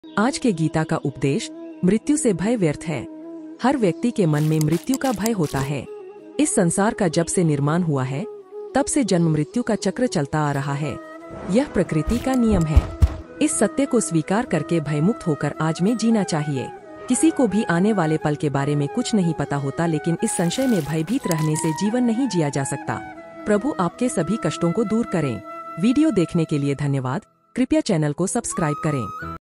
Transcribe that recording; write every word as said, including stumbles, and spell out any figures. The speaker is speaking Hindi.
आज के गीता का उपदेश, मृत्यु से भय व्यर्थ है। हर व्यक्ति के मन में मृत्यु का भय होता है। इस संसार का जब से निर्माण हुआ है, तब से जन्म मृत्यु का चक्र चलता आ रहा है। यह प्रकृति का नियम है। इस सत्य को स्वीकार करके भयमुक्त होकर आज में जीना चाहिए। किसी को भी आने वाले पल के बारे में कुछ नहीं पता होता, लेकिन इस संशय में भयभीत रहने से जीवन नहीं जिया जा सकता। प्रभु आपके सभी कष्टों को दूर करें। वीडियो देखने के लिए धन्यवाद। कृपया चैनल को सब्सक्राइब करें।